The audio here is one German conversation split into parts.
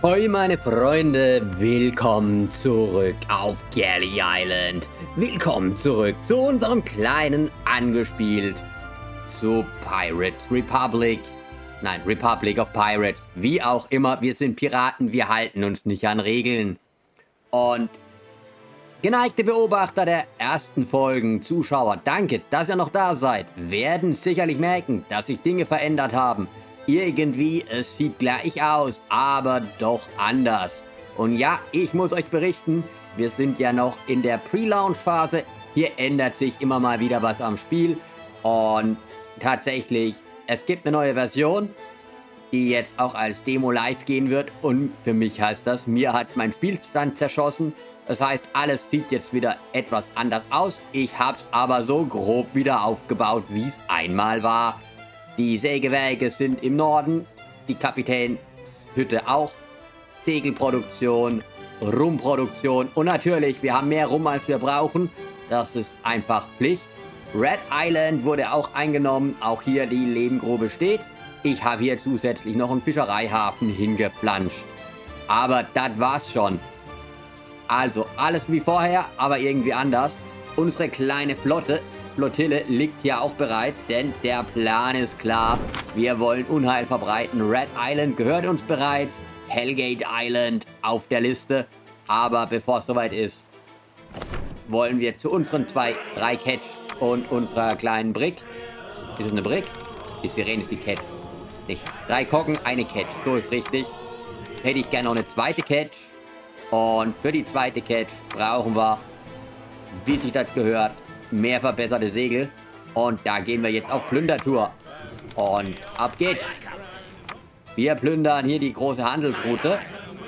Hoi meine Freunde, willkommen zurück auf Galley Island. Willkommen zurück zu unserem kleinen Angespielt zu Pirate Republic. Nein, Republic of Pirates. Wie auch immer, wir sind Piraten, wir halten uns nicht an Regeln. Und geneigte Beobachter der ersten Folgen, Zuschauer, danke, dass ihr noch da seid, werden sicherlich merken, dass sich Dinge verändert haben. Irgendwie, es sieht gleich aus, aber doch anders. Und ja, ich muss euch berichten, wir sind ja noch in der Pre-Launch-Phase. Hier ändert sich immer mal wieder was am Spiel. Und tatsächlich, es gibt eine neue Version, die jetzt auch als Demo live gehen wird. Und für mich heißt das, mir hat mein Spielstand zerschossen. Das heißt, alles sieht jetzt wieder etwas anders aus. Ich habe es aber so grob wieder aufgebaut, wie es einmal war. Die Sägewerke sind im Norden, die Kapitänshütte auch, Segelproduktion, Rumproduktion und natürlich, wir haben mehr Rum, als wir brauchen. Das ist einfach Pflicht. Red Island wurde auch eingenommen, auch hier die Lebengrube steht. Ich habe hier zusätzlich noch einen Fischereihafen hingeplanscht. Aber das war's schon. Also alles wie vorher, aber irgendwie anders. Unsere kleine Flottille liegt hier auch bereit, denn der Plan ist klar. Wir wollen Unheil verbreiten. Red Island gehört uns bereits. Hellgate Island auf der Liste. Aber bevor es soweit ist, wollen wir zu unseren 3 Catch und unserer kleinen Brick. Ist es eine Brick? Die Sirene ist die Catch. Nicht. 3 Kocken, eine Catch. So ist richtig. Hätte ich gerne noch eine zweite Catch. Und für die zweite Catch brauchen wir, wie sich das gehört, mehr verbesserte Segel. Und da gehen wir jetzt auf Plündertour. Und ab geht's. Wir plündern hier die große Handelsroute.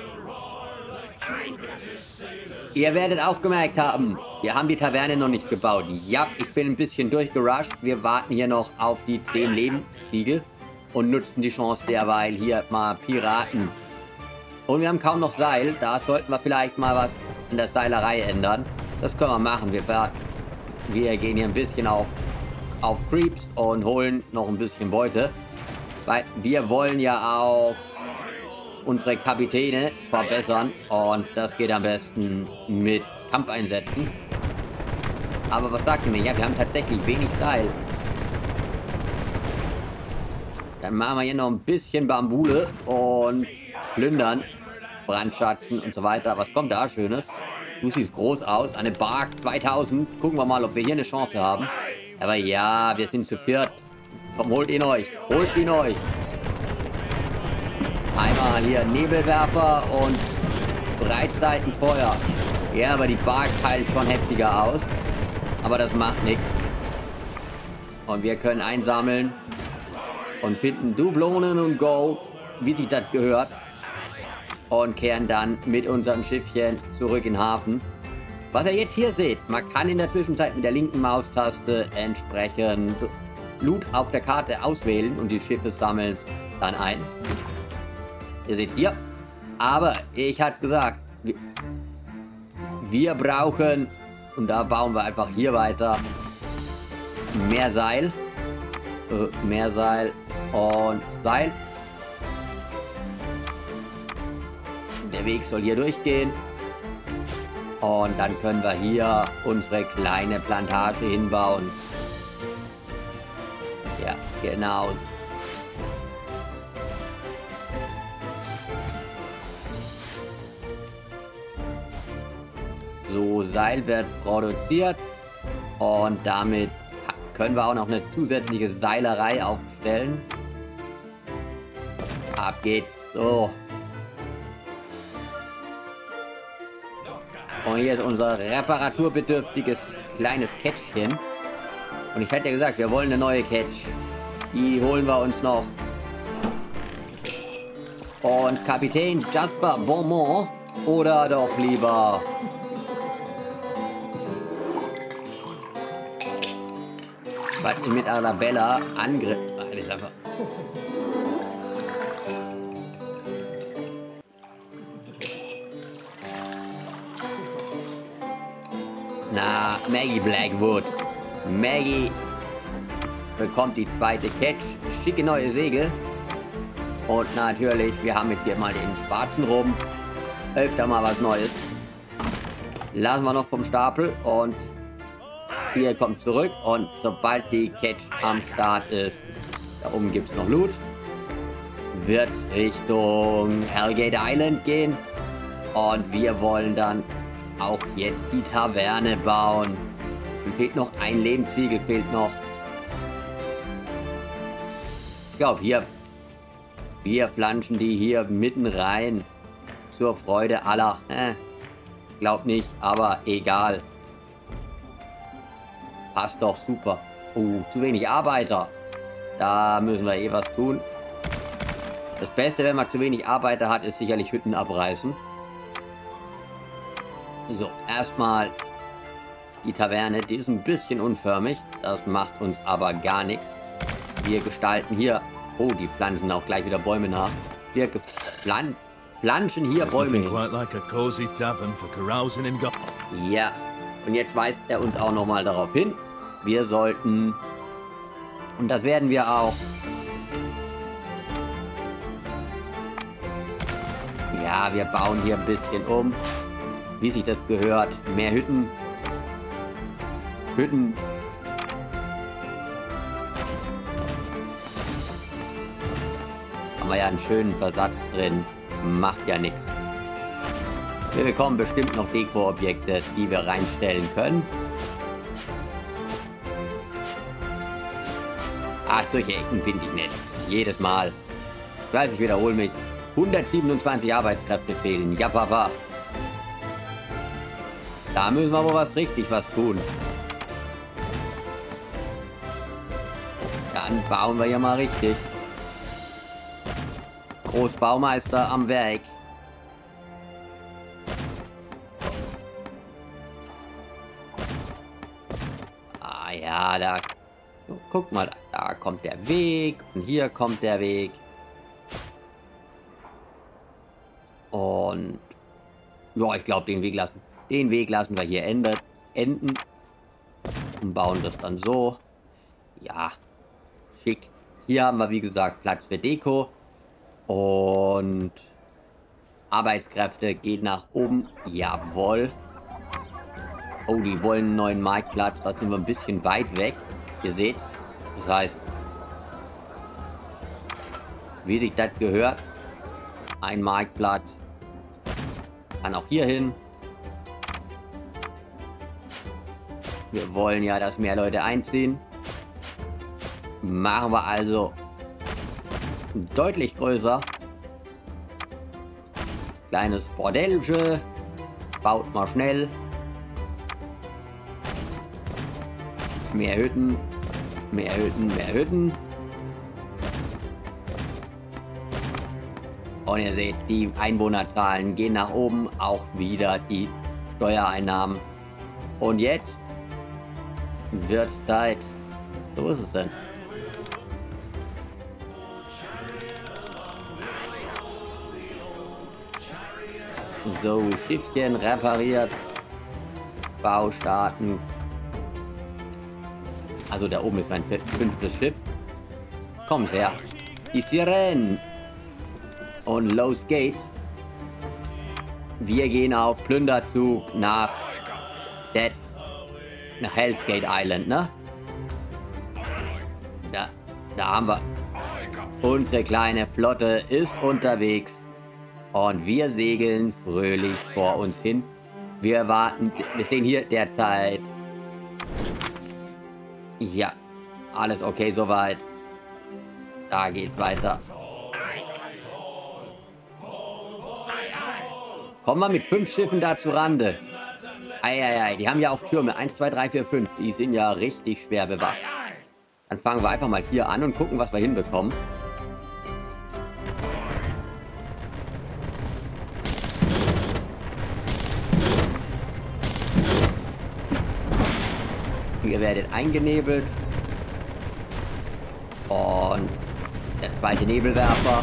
Ihr werdet auch gemerkt haben, wir haben die Taverne noch nicht gebaut. Ja, ich bin ein bisschen durchgerusht. Wir warten hier noch auf die 10 Lebenssiegel und nutzen die Chance derweil hier mal Piraten. Und wir haben kaum noch Seil. Da sollten wir vielleicht mal was in der Seilerei ändern. Das können wir machen. Wir gehen hier ein bisschen auf Creeps und holen noch ein bisschen Beute. Weil wir wollen ja auch unsere Kapitäne verbessern. Und das geht am besten mit Kampfeinsätzen. Aber was sagt ihr mir? Ja, wir haben tatsächlich wenig Style. Dann machen wir hier noch ein bisschen Bambule und plündern, Brandschatzen und so weiter. Was kommt da Schönes? Du siehst groß aus. Eine Bark 2000. Gucken wir mal, ob wir hier eine Chance haben. Aber ja, wir sind zu viert. Komm, holt ihn euch. Holt ihn euch. Einmal hier Nebelwerfer und Breitseitenfeuer. Ja, aber die Bark heilt schon heftiger aus. Aber das macht nichts. Und wir können einsammeln und finden Dublonen und Gold, wie sich das gehört. Und kehren dann mit unseren Schiffchen zurück in den Hafen. Was ihr jetzt hier seht, man kann in der Zwischenzeit mit der linken Maustaste entsprechend Loot auf der Karte auswählen und die Schiffe sammeln es dann ein. Ihr seht hier. Aber ich hatte gesagt, wir brauchen, und da bauen wir einfach hier weiter, mehr Seil. Mehr Seil und Seil. Der Weg soll hier durchgehen. Und dann können wir hier unsere kleine Plantage hinbauen. Ja, genau. So, Seil wird produziert. Und damit können wir auch noch eine zusätzliche Seilerei aufstellen. Ab geht's. So. Und hier ist unser reparaturbedürftiges kleines Catchchen. Und ich hätte ja gesagt, wir wollen eine neue Catch. Die holen wir uns noch. Und Kapitän Jasper Beaumont oder doch lieber mit Arabella Angriff. Ach, das ist einfach. Na, Maggie Blackwood. Maggie bekommt die zweite Catch. Schicke neue Segel. Und natürlich, wir haben jetzt hier mal den schwarzen rum. Öfter mal was Neues. Lassen wir noch vom Stapel und hier kommt zurück. Und sobald die Catch am Start ist, da oben gibt es noch Loot, wird es Richtung Hellgate Island gehen. Und wir wollen dann auch jetzt die Taverne bauen. Mir fehlt noch ein Lehmziegel, fehlt noch. Ich glaube, wir flanschen die hier mitten rein. Zur Freude aller. Glaub nicht, aber egal. Passt doch super. Zu wenig Arbeiter. Da müssen wir eh was tun. Das Beste, wenn man zu wenig Arbeiter hat, ist sicherlich Hütten abreißen. So, erstmal die Taverne. Die ist ein bisschen unförmig. Das macht uns aber gar nichts. Wir gestalten hier... Oh, die pflanzen auch gleich wieder Bäume nach. Wir planschen hier Bäume hin. Ja, und jetzt weist er uns auch nochmal darauf hin. Wir sollten... Und das werden wir auch... Ja, wir bauen hier ein bisschen um. Wie sich das gehört. Mehr Hütten. Haben wir ja einen schönen Versatz drin. Macht ja nichts. Wir bekommen bestimmt noch Deko-Objekte, die wir reinstellen können. Ach, solche Ecken finde ich nett. Jedes Mal. Ich weiß, ich wiederhole mich. 127 Arbeitskräfte fehlen. Ja, Papa. Da müssen wir wohl was tun. Dann bauen wir ja mal richtig. Großbaumeister am Werk. Ah ja, da... Guck mal, da kommt der Weg. Und hier kommt der Weg. Und... Ja, ich glaube, den Weg lassen wir hier enden. Und bauen das dann so. Ja, schick. Hier haben wir, wie gesagt, Platz für Deko. Und Arbeitskräfte geht nach oben. Jawohl. Oh, die wollen einen neuen Marktplatz. Da sind wir ein bisschen weit weg. Ihr seht. Das heißt, wie sich das gehört, ein Marktplatz. Kann auch hier hin. Wir wollen ja, dass mehr Leute einziehen. Machen wir also deutlich größer. Kleines Bordellchen. Baut mal schnell. Mehr Hütten. Mehr Hütten, mehr Hütten. Und ihr seht, die Einwohnerzahlen gehen nach oben. Auch wieder die Steuereinnahmen. Und jetzt wird es Zeit. So ist es denn. So, Schiffchen repariert. Bau starten. Also da oben ist mein 5. Schiff. Kommt her. Die Sirenen. Und los geht's. Wir gehen auf Plünderzug nach Hell's Gate Island, ne? Da haben wir. Unsere kleine Flotte ist unterwegs. Und wir segeln fröhlich vor uns hin. Wir warten. Wir sehen hier derzeit. Ja, alles okay soweit. Da geht's weiter. Kommen wir mit 5 Schiffen da zu Rande. Eieiei, die haben ja auch Türme. 1, 2, 3, 4, 5. Die sind ja richtig schwer bewacht. Dann fangen wir einfach mal hier an und gucken, was wir hinbekommen. Ihr werdet eingenebelt. Und der zweite Nebelwerfer.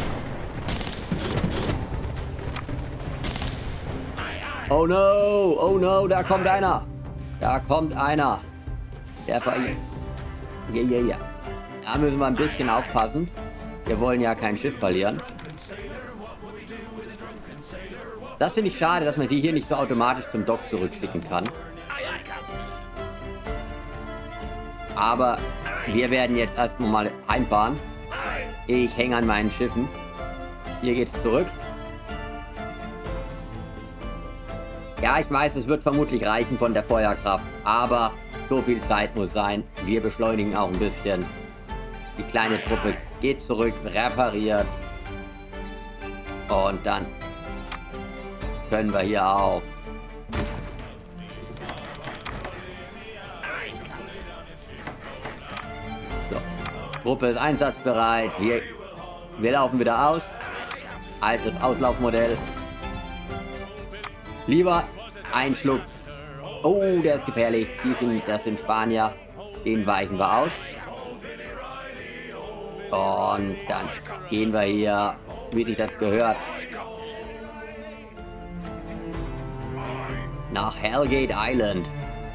Oh no, da kommt einer. Da kommt einer. Der Ja. Da müssen wir ein bisschen aufpassen. Wir wollen ja kein Schiff verlieren. Das finde ich schade, dass man die hier nicht so automatisch zum Dock zurückschicken kann. Aber wir werden jetzt erstmal mal heimfahren. Ich hänge an meinen Schiffen. Hier geht's zurück. Ja, ich weiß, es wird vermutlich reichen von der Feuerkraft, aber so viel Zeit muss sein. Wir beschleunigen auch ein bisschen. Die kleine Truppe geht zurück, repariert. Und dann können wir hier auch. So, Gruppe ist einsatzbereit. Wir laufen wieder aus. Altes Auslaufmodell. Lieber ein Schluck. Oh, der ist gefährlich. Das sind Spanier. Den weichen wir aus. Und dann gehen wir hier, wie sich das gehört, nach Hellgate Island.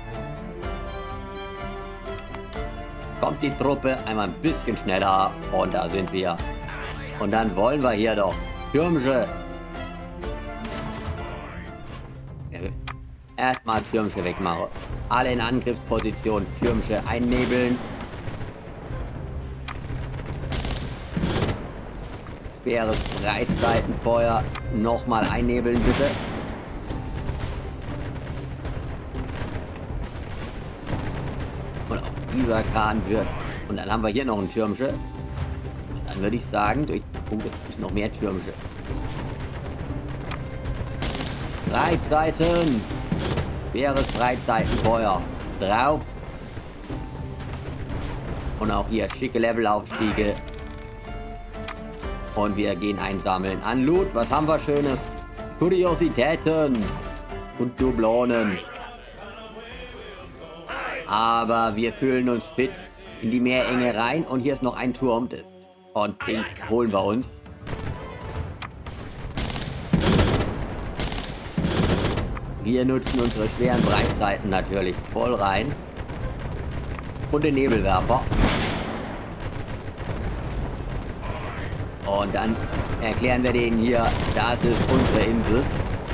Kommt die Truppe einmal ein bisschen schneller und da sind wir. Und dann wollen wir hier doch Türmsche. Erstmal Türmsche wegmachen. Alle in Angriffsposition. Türmsche einnebeln. Schweres Breitseitenfeuer. Nochmal einnebeln, bitte. Und auch dieser Kahn wird. Und dann haben wir hier noch einen Türmsche. Und dann würde ich sagen, durch Punkte noch mehr Türmsche. Breitseiten. Schweres Breitseitenfeuer. Drauf. Und auch hier schicke Levelaufstiege. Und wir gehen einsammeln an Loot. Was haben wir Schönes? Kuriositäten und Dublonen. Aber wir fühlen uns fit in die Meerenge rein. Und hier ist noch ein Turm. Und den holen wir uns. Wir nutzen unsere schweren Breitseiten natürlich voll rein. Und den Nebelwerfer. Und dann erklären wir denen hier, das ist unsere Insel.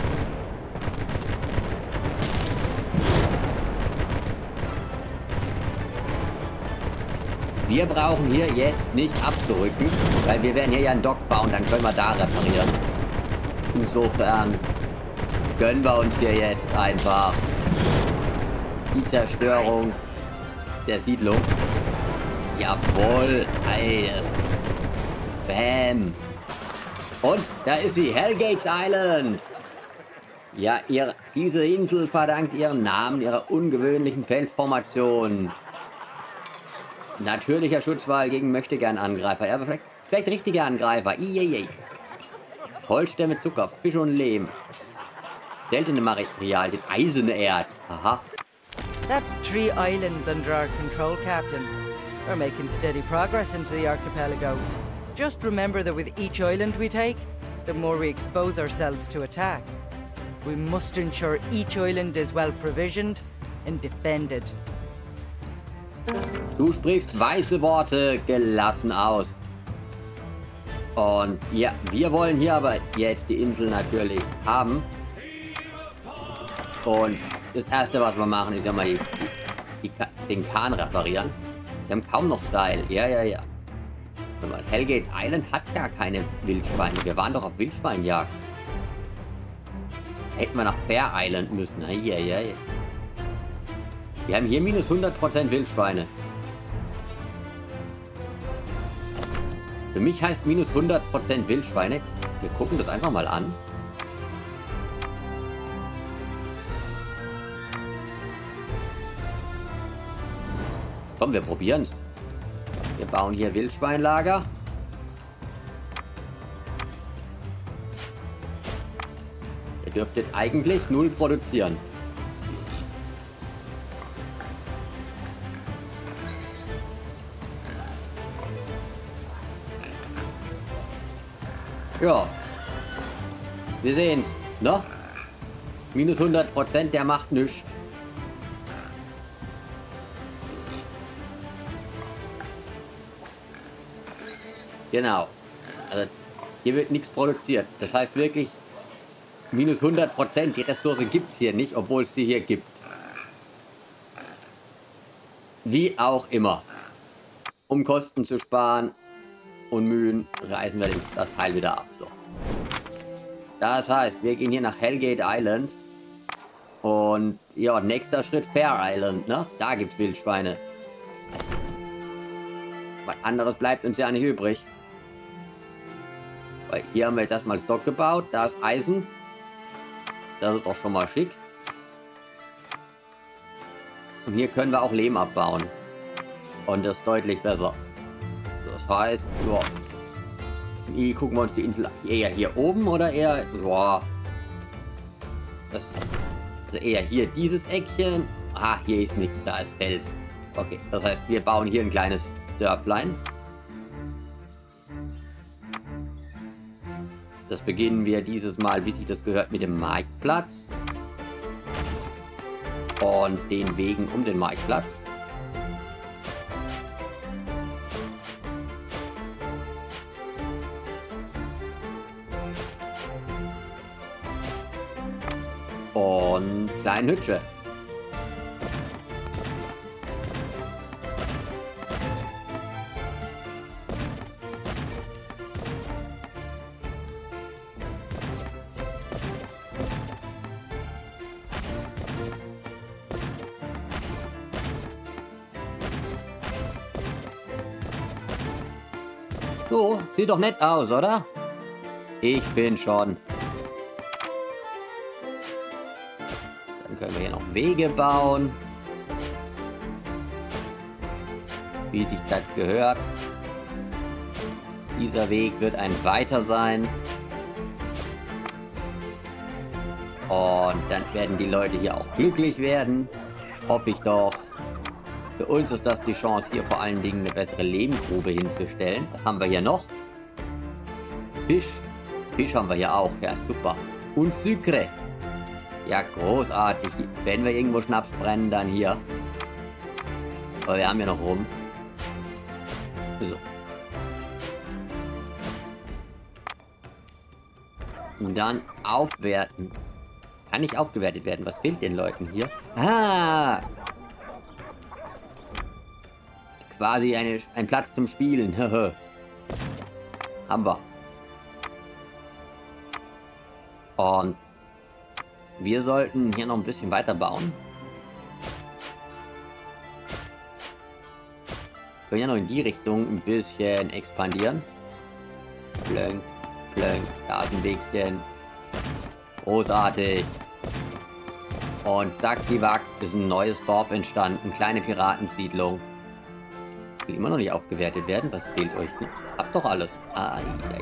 Wir brauchen hier jetzt nicht abzurücken, weil wir werden hier ja einen Dock bauen, dann können wir da reparieren. Insofern gönnen wir uns hier jetzt einfach die Zerstörung der Siedlung. Jawohl, Alter. Bam. Und da ist sie, Hellgate Island. Ja, diese Insel verdankt ihren Namen ihrer ungewöhnlichen Felsformation. Natürlicher Schutzwall gegen Möchtegern-Angreifer. Ja, aber vielleicht richtige Angreifer. Iyeyey. Holzstämme, Zucker, Fisch und Lehm. Seltene Materialien, Eisenerz. Aha. That's 3 islands under our control, Captain. We're making steady progress into the archipelago. Just remember that with each island we take, the more we expose ourselves to attack. We must ensure each island is well provisioned and defended. Du sprichst weiße Worte gelassen aus. Und ja, wir wollen hier aber jetzt die Insel natürlich haben. Und das erste, was wir machen, ist ja mal den Kahn reparieren. Wir haben kaum noch Style. Ja. Mal, Hellgates Island hat gar keine Wildschweine. Wir waren doch auf Wildschweinjagd. Hätten wir nach Bear Island müssen. Ja. Wir haben hier minus 100% Wildschweine. Für mich heißt minus 100% Wildschweine. Wir gucken das einfach mal an. Komm, wir probieren's. Wir bauen hier Wildschweinlager. Ihr dürft jetzt eigentlich 0 produzieren. Ja. Wir sehen's, ne? Minus 100%, der macht nichts. Genau. Also Hier wird nichts produziert. Das heißt wirklich, minus 100%. Die Ressource gibt es hier nicht, obwohl es sie hier gibt. Wie auch immer. Um Kosten zu sparen und Mühen, reißen wir das Teil wieder ab. So. Das heißt, wir gehen hier nach Hellgate Island. Und ja, nächster Schritt Fair Island, ne? Da gibt es Wildschweine. Was anderes bleibt uns ja nicht übrig. Weil hier haben wir jetzt erstmal Stock gebaut. Da ist Eisen. Das ist doch schon mal schick. Und hier können wir auch Lehm abbauen. Und das ist deutlich besser. Das heißt, ja. Wie gucken wir uns die Insel eher hier oben oder eher. Ja. Das also eher hier dieses Eckchen. Ah, hier ist nichts, da ist Fels. Okay, das heißt, wir bauen hier ein kleines Dörflein. Das beginnen wir dieses Mal, wie sich das gehört, mit dem Marktplatz. Und den Wegen um den Marktplatz. Und kleine Hütte. So, sieht doch nett aus, oder? Ich bin schon. Dann können wir hier noch Wege bauen. Wie sich das gehört. Dieser Weg wird ein weiter sein. Und dann werden die Leute hier auch glücklich werden. Hoffe ich doch. Für uns ist das die Chance, hier vor allen Dingen eine bessere Lehmgrube hinzustellen. Was haben wir hier noch? Fisch. Fisch haben wir hier auch. Ja, super. Und Sucre. Ja, großartig. Wenn wir irgendwo Schnaps brennen, dann hier. Aber wir haben ja noch rum. So. Und dann aufwerten. Kann nicht aufgewertet werden. Was fehlt den Leuten hier? Ah! Quasi ein Platz zum Spielen. Haben wir. Und wir sollten hier noch ein bisschen weiter bauen. Wir können ja noch in die Richtung ein bisschen expandieren. Plönk, plönk, da ist ein Wegchen. Großartig. Und zack, die Wack, ist ein neues Dorf entstanden. Kleine Piratensiedlung. Will immer noch nicht aufgewertet werden. Was fehlt euch? Habt doch alles. Ah,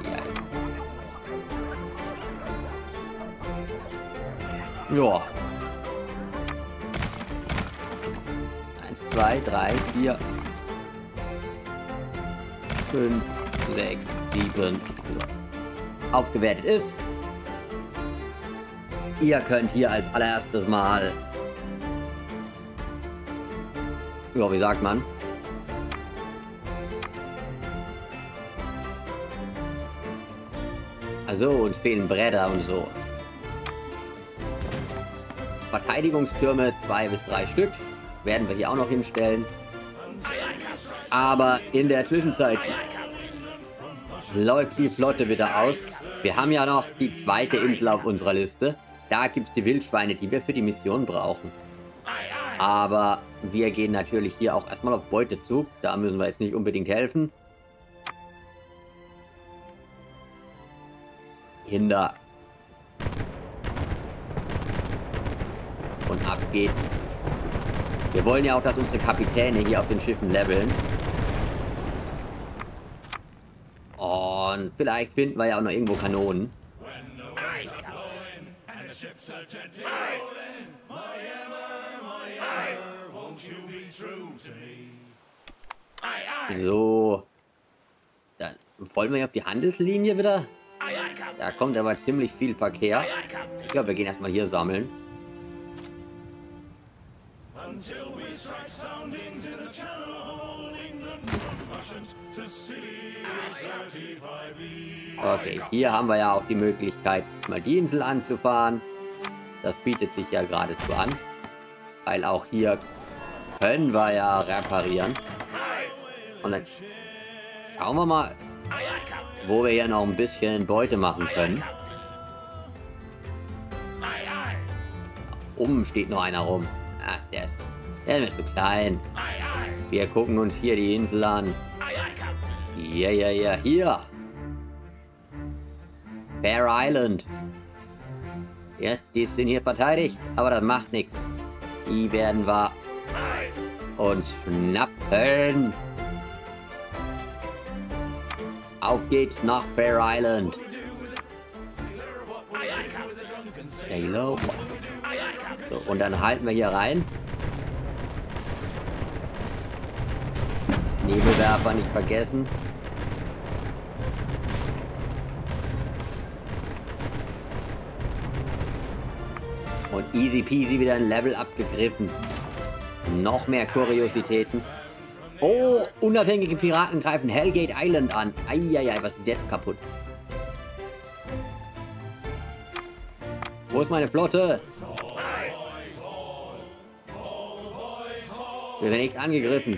ja. 1, 2, 3, 4, 5, 6, 7. So. Aufgewertet ist. Ihr könnt hier als allererstes mal. Ja, wie sagt man? Also, uns fehlen Bretter und so. Verteidigungstürme 2 bis 3 Stück. Werden wir hier auch noch hinstellen. Aber in der Zwischenzeit läuft die Flotte wieder aus. Wir haben ja noch die zweite Insel auf unserer Liste. Da gibt es die Wildschweine, die wir für die Mission brauchen. Aber wir gehen natürlich hier auch erstmal auf Beutezug. Da müssen wir jetzt nicht unbedingt helfen. Hinder. Und ab geht's. Wir wollen ja auch, dass unsere Kapitäne hier auf den Schiffen leveln. Und vielleicht finden wir ja auch noch irgendwo Kanonen. So. Dann wollen wir ja auf die Handelslinie wieder. Da kommt aber ziemlich viel Verkehr. Ich glaube, wir gehen erstmal hier sammeln. Okay, hier haben wir ja auch die Möglichkeit, mal die Insel anzufahren. Das bietet sich ja geradezu an. Weil auch hier können wir ja reparieren. Und dann schauen wir mal, wo wir hier noch ein bisschen Beute machen können. Oben steht noch einer rum. Ah, der ist mir zu klein. Wir gucken uns hier die Insel an. Ja, hier. Bear Island. Ja, die sind hier verteidigt, aber das macht nichts. Die werden wir uns schnappen. Auf geht's nach Bear Island. Stay low. So, und dann halten wir hier rein. Nebelwerfer nicht vergessen. Und easy peasy wieder ein Level abgegriffen. Noch mehr Kuriositäten. Oh, unabhängige Piraten greifen Hellgate Island an. Eieiei, was ist jetzt kaputt? Wo ist meine Flotte? Wir werden echt angegriffen.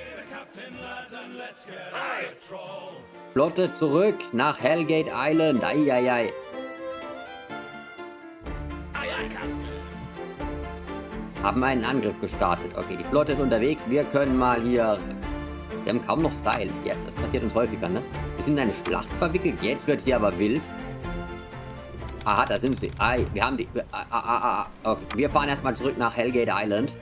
Flotte zurück nach Hellgate Island. Eieiei. Haben einen Angriff gestartet. Okay, die Flotte ist unterwegs. Wir können mal hier... Wir haben kaum noch Seil. Ja, das passiert uns häufiger, ne? Wir sind in eine Schlacht verwickelt. Jetzt wird hier aber wild. Aha, da sind sie. Ei, wir haben die... Okay, wir fahren erstmal zurück nach Hellgate Island.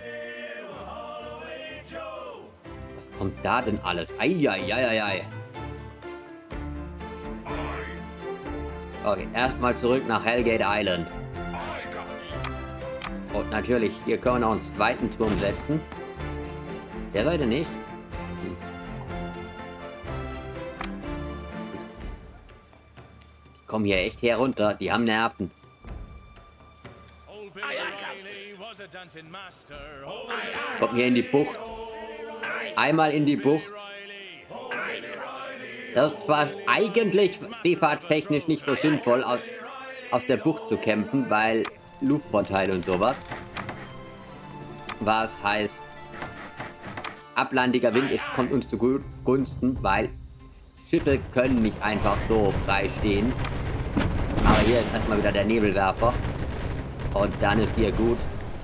Was kommt da denn alles? Eieiei. Okay, erstmal zurück nach Hellgate Island. Und natürlich, hier können wir noch einen zweiten Turm setzen. Der sollte nicht. Die kommen hier echt herunter. Die haben Nerven. Kommt hier in die Bucht. Einmal in die Bucht. Das ist zwar eigentlich seefahrtstechnisch nicht so sinnvoll, aus der Bucht zu kämpfen, weil Luftvorteil und sowas. Was heißt, ablandiger Wind kommt uns zugunsten, weil Schiffe können nicht einfach so frei stehen. Aber hier ist erstmal wieder der Nebelwerfer. Und dann ist hier gut.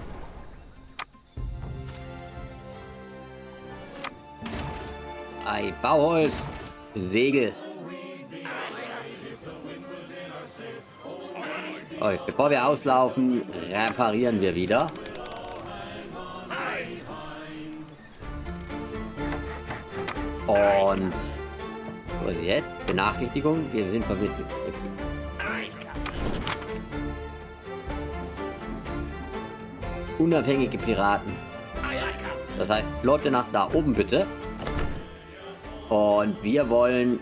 Ei, Bauholz, Segel. Okay, bevor wir auslaufen, reparieren wir wieder. Und was ist jetzt? Benachrichtigung, wir sind verwirrt. Unabhängige Piraten. Das heißt, Flotte nach da oben bitte. Und wir wollen,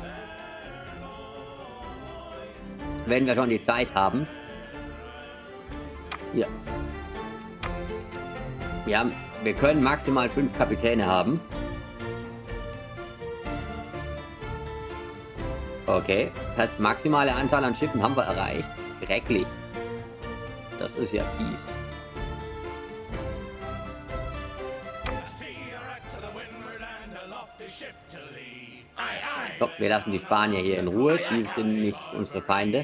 wenn wir schon die Zeit haben, hier. Wir können maximal 5 Kapitäne haben. Okay, das heißt, maximale Anzahl an Schiffen haben wir erreicht. Schrecklich. Das ist ja fies. So, wir lassen die Spanier hier in Ruhe. Die sind nicht unsere Feinde.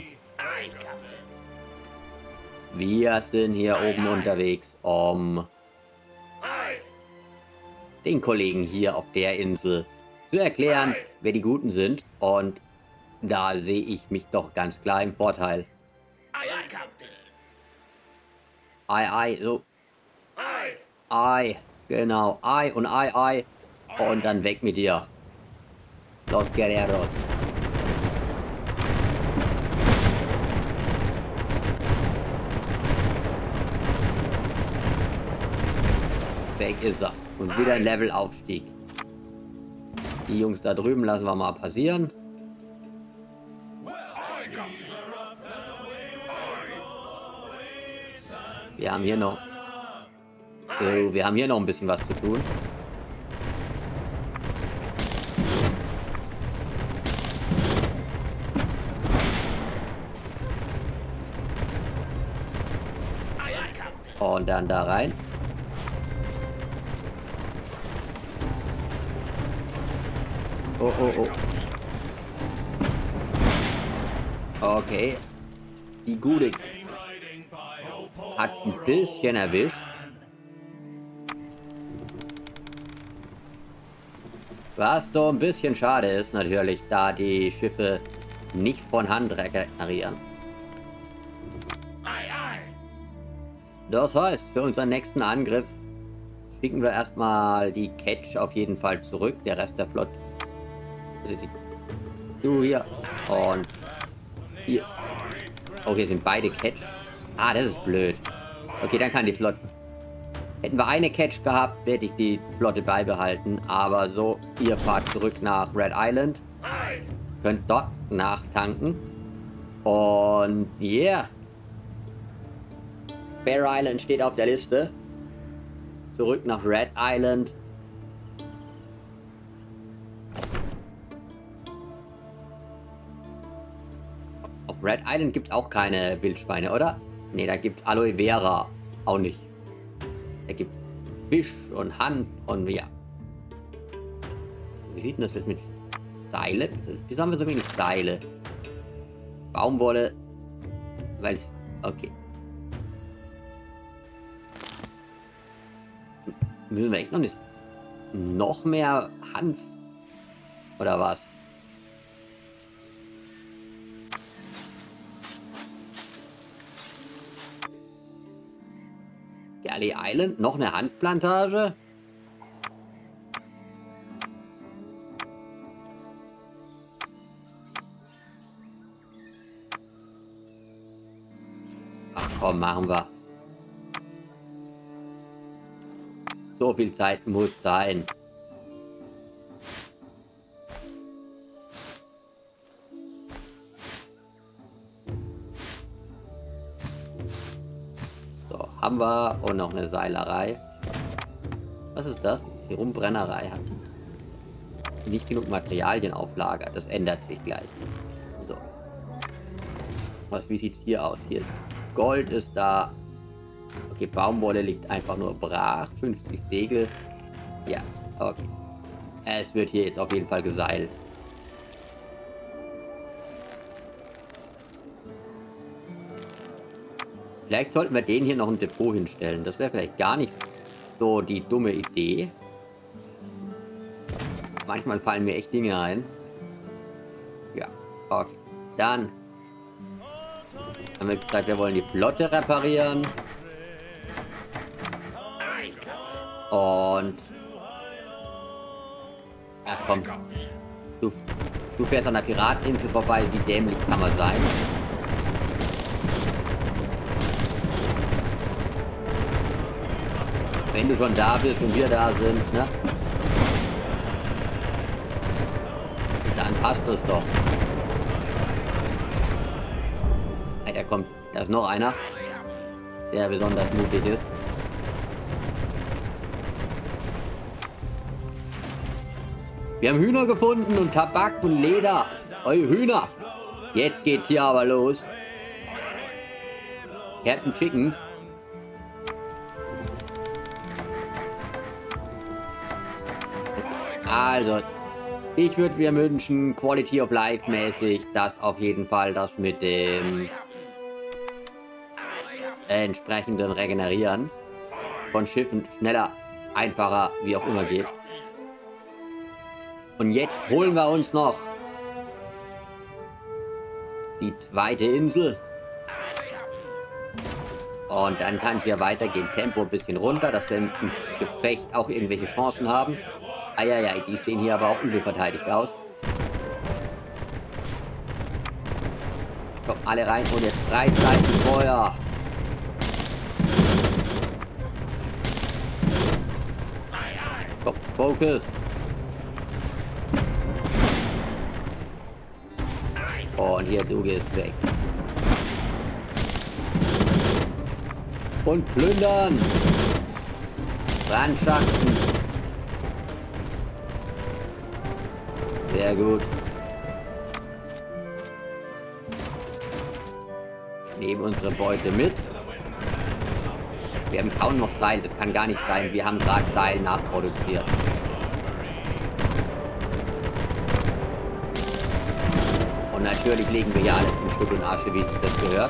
Wir sind hier oben unterwegs, um den Kollegen hier auf der Insel zu erklären, wer die Guten sind. Und da sehe ich mich doch ganz klar im Vorteil. Ei, so. Ei, genau. Ei und Ei. Und dann weg mit dir. Los Guerreros. Weg ist er. Und wieder ein Levelaufstieg. Die Jungs da drüben lassen wir mal passieren. Wir haben hier noch... wir haben hier noch ein bisschen was zu tun. Und dann da rein. Oh, oh, oh. Okay. Die Gute hat's ein bisschen erwischt. Was so ein bisschen schade ist natürlich, da die Schiffe nicht von Hand regenerieren. Das heißt, für unseren nächsten Angriff schicken wir erstmal die Ketch auf jeden Fall zurück. Der Rest der Flotte. Du hier und hier. Oh, hier sind beide Ketch. Ah, das ist blöd. Okay, dann kann die Flotte... Hätten wir eine Ketch gehabt, hätte ich die Flotte beibehalten. Aber so, ihr fahrt zurück nach Red Island. Könnt dort nachtanken. Und yeah. Bear Island steht auf der Liste. Zurück nach Red Island. Auf Red Island gibt es auch keine Wildschweine, oder? Ne, da gibt es Aloe Vera auch nicht. Da gibt Fisch und Hanf und ja. Wie sieht denn das jetzt mit Seile? Wieso haben wir so wenig Seile? Baumwolle. Weil es... Okay. Müssen wir echt noch mehr Hanf? Oder was? Galley Island? Noch eine Hanfplantage? Ach komm, machen wir. So viel Zeit muss sein. So, haben wir. Und noch eine Seilerei. Was ist das? Die Rumbrennerei hat nicht genug Materialien auf Lager. Das ändert sich gleich. So. Wie sieht es hier aus? Hier Gold ist da. Okay, Baumwolle liegt einfach nur brach. 50 Segel. Ja, okay. Es wird hier jetzt auf jeden Fall geseilt. Vielleicht sollten wir den hier noch ein Depot hinstellen. Das wäre vielleicht gar nicht so die dumme Idee. Manchmal fallen mir echt Dinge ein. Ja, okay. Dann haben wir gesagt, wir wollen die Flotte reparieren. Und... Ach komm. Du fährst an der Pirateninsel vorbei. Wie dämlich kann man sein? Wenn du schon da bist und wir da sind, ne? Dann passt es doch. Hey, da kommt... Da ist noch einer, der besonders mutig ist. Wir haben Hühner gefunden und Tabak und Leder. Eure Hühner. Jetzt geht's hier aber los. Captain Chicken. Also, ich würde mir wünschen, Quality of Life mäßig, dass auf jeden Fall das mit dem entsprechenden Regenerieren von Schiffen schneller, einfacher, wie auch immer geht. Und jetzt holen wir uns noch die zweite Insel. Und dann kann es ja weitergehen. Tempo ein bisschen runter, dass wir im Gefecht auch irgendwelche Chancen haben. Eieiei, die sehen hier aber auch übel verteidigt aus. Kommt alle rein und jetzt 3 Seiten Feuer. Komm, Focus. Und hier, du gehst weg. Und plündern. Brandschatzen. Sehr gut. Nehmen unsere Beute mit. Wir haben kaum noch Seil. Das kann gar nicht sein. Wir haben gerade Seil nachproduziert. Und natürlich legen wir hier alles in Schutt und Asche, wie sich das gehört.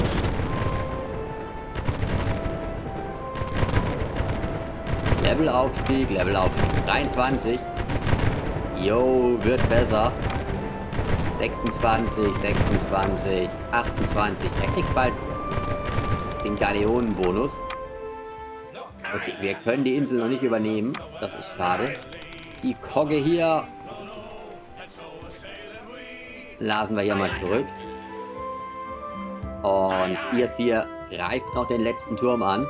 Levelaufstieg, Levelaufstieg 23. Jo, wird besser. 26, 26, 28. Er kriegt bald den Galeonenbonus. Okay, wir können die Insel noch nicht übernehmen. Das ist schade. Die Kogge hier lassen wir hier mal zurück. Und ihr 4 greift noch den letzten Turm an.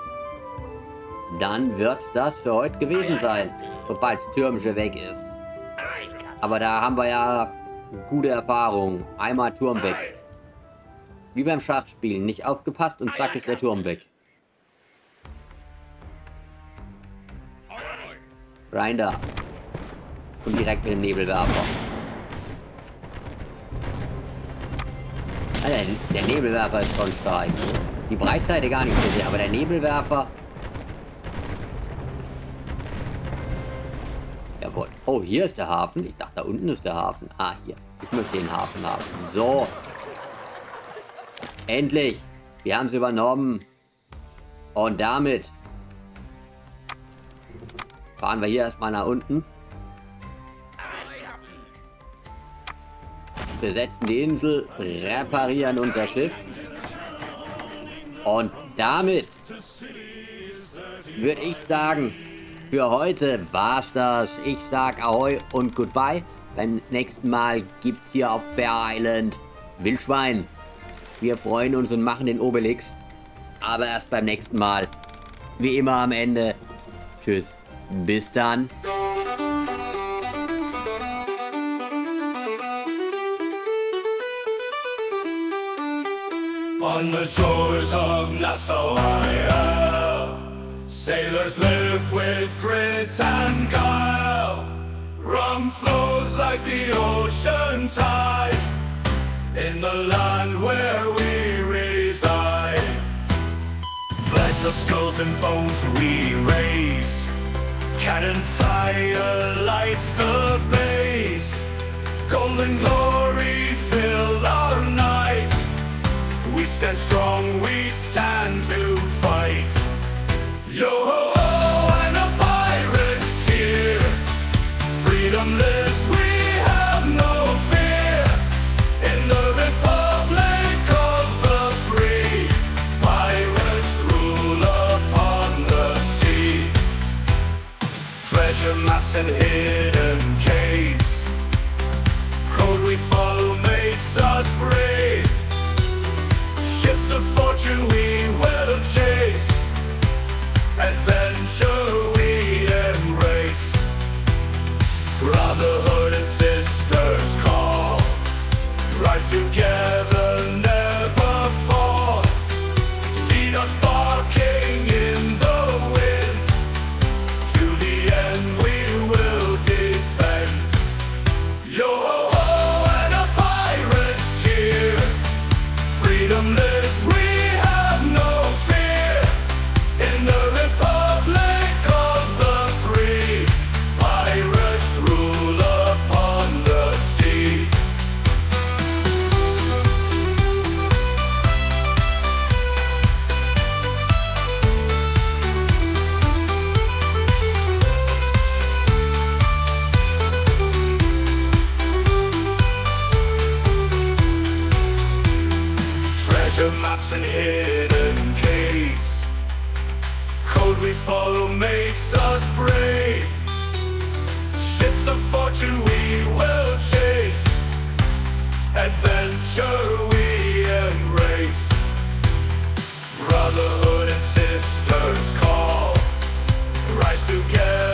Dann wird's das für heute gewesen sein, sobald das Türmchen weg ist. Aber da haben wir ja gute Erfahrung. Einmal Turm weg. Wie beim Schachspielen. Nicht aufgepasst und zack ist der Turm weg. Grinder. Und direkt mit dem Nebelwerfer. Alter, der Nebelwerfer ist schon stark. Die Breitseite gar nicht so sehr, aber der Nebelwerfer... Jawohl. Oh, hier ist der Hafen. Ich dachte, da unten ist der Hafen. Ah, hier. Ich möchte den Hafen haben. So. Endlich. Wir haben es übernommen. Und damit fahren wir hier erstmal nach unten. Besetzen die Insel, reparieren unser Schiff. Und damit würde ich sagen, für heute war's das. Ich sag Ahoi und Goodbye. Beim nächsten Mal gibt's hier auf Fair Island Wildschwein. Wir freuen uns und machen den Obelix. Aber erst beim nächsten Mal. Wie immer am Ende. Tschüss. Bis dann. On the shores of Nassau Isle, sailors live with grit and guile. Rum flows like the ocean tide in the land where we reside. Flags of skulls and bones we raise, cannon fire lights the base. Golden glory fill our night. We stand strong, we stand to fight. Yo ho ho and a pirate's cheer. Freedom lives, we have no fear. In the Republic of the Free, pirates rule upon the sea. Treasure maps and hidden caves, code we follow makes us brave. Ships of fortune we will chase, adventure we embrace. Brotherhood and sisters call, rise together, never fall. Sea dogs barking in the wind, to the end we will defend. Yo ho ho and a pirate's cheer. Freedom lives, we have no fear. In the Republic of the Free, pirates rule upon the sea. Treasure maps and hidden caves, code we follow makes us brave. Ships of fortune we will chase, adventure we embrace. Brotherhood and sisters call, rise together.